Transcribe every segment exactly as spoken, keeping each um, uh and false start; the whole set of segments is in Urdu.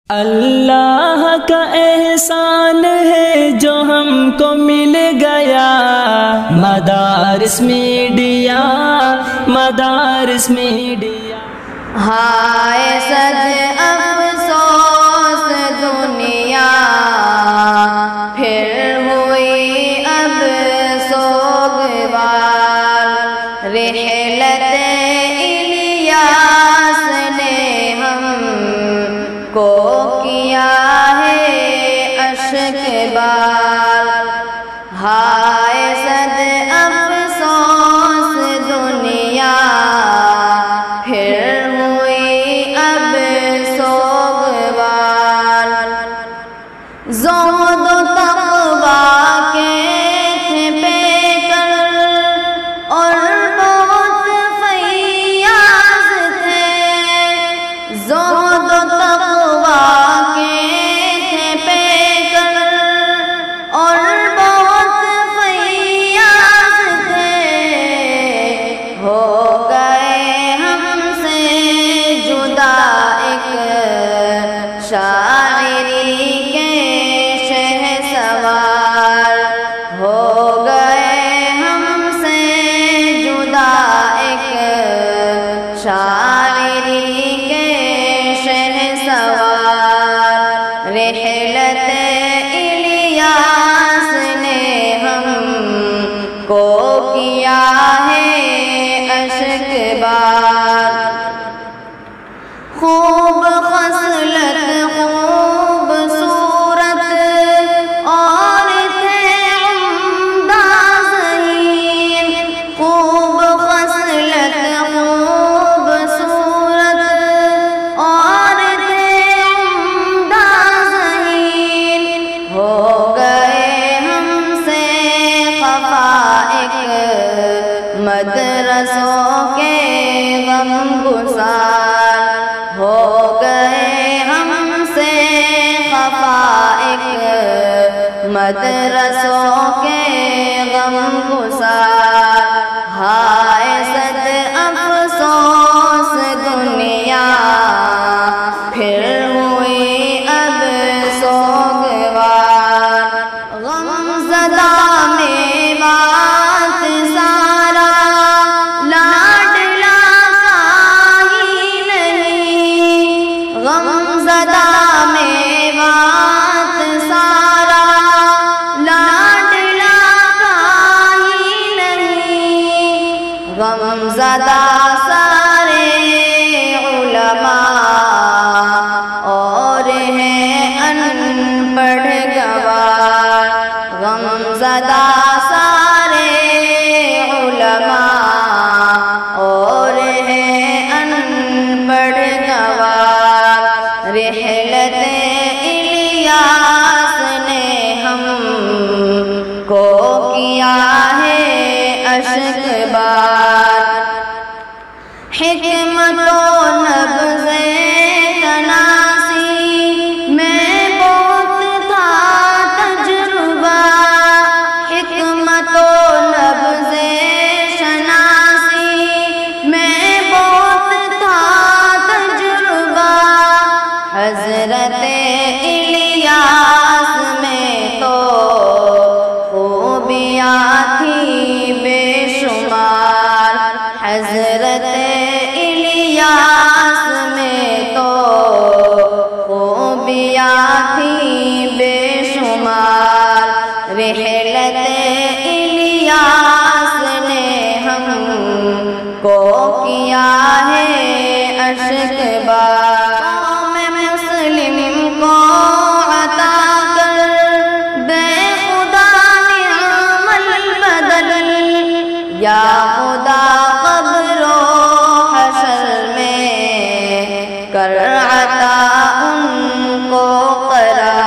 اللہ کا احسان ہے جو ہم کو مل گیا مدارس میڈیا، مدارس میڈیا۔ ہائے صد افسوس دنیا پھر ہوئی اب سوگوار، رحلت الیاس نے ہم کو کیا ہے اشک بار۔ ہائے صد افسوس دنیا پھر ہوئی اب سوگوار، زہد و تقویٰ کے تھے پیکر اور بہت فیاض تھے، زہد و تقویٰ کے تھے پیکر اور بہت فیاض تھے، ہو گئے ہم سے جدا ایک شاعری کے شہسوار، ہو گئے ہم سے جدا ایک شاعری کے شہسوار، رحلت الیاس نے ہم کو کیا ہے اشک بار۔ خوب خصلت خوب صورت اور تھے عمدہ ذہین، خوب خصلت خوب صورت اور تھے عمدہ ذہین، ہو گئے ہم سے خفا ایک مدرسوں کے غم گسار، ہو گئے ہم سے خفا ایک مدرسوں کے غم گسار۔ ہائے صد افسوس دنیا پھر ہوئی اب سوگوار، غم زدہ میوات سارا لاڈلاکا ہی نہیں، غم زدہ میوات سارا لاڈلاکا ہی نہیں، غم زدہ سارے علماء اور ہیں ان پڑھ گوار، غم زدہ سارے علماء اور ہیں ان پڑھ گوار، رحلت الیاس نے ہم کو کیا ہے اشک بار۔ حکمت و نبض تناسی میں بہت تھا تجربہ، حکمت و نبض شناسی میں بہت تھا تجربہ، حضرت الیاس میں تو خوبیاں تھیں بے شمار، حضرت الیاس میں تو خوبیاں تھیں بے شمار، رحلت الیاس نے ہم کو کیا ہے اشک بار۔ قوم مسلم کو عطا کر دے خدا نعم البدل، یا خدا قبر و حشر میں کر عطا ان کو قرار،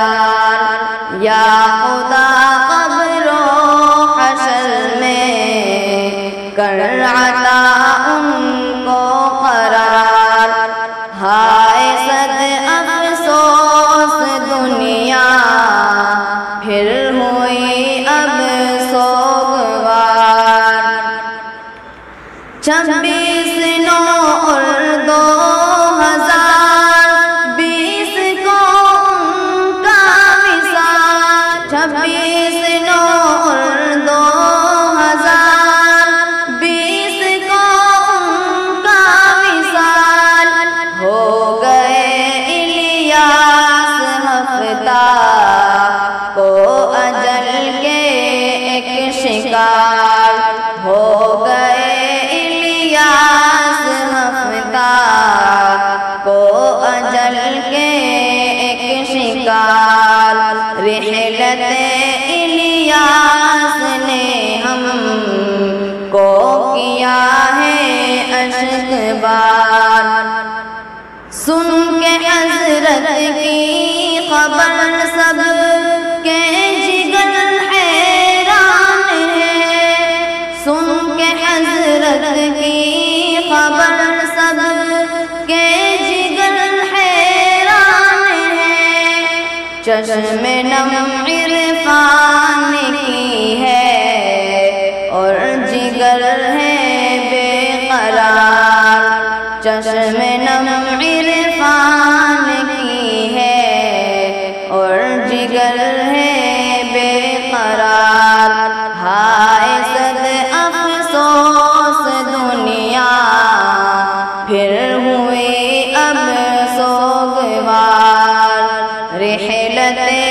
نگار رحلت الیاس نے ہم کو کیا ہے اشک بار سن کے حضرت کی خبر سب کے جگر حیران ہے سن کے حضرت کی خبر سب کے جگر حیران ہے چشم نم عرفان کی ہے اور جگر ہے بے قرار چشم نم عرفان کی ہے اور جگر ہے بے قرار ہائے صد افسوس دنیا پھر ہوئی اب سوگوار رحلت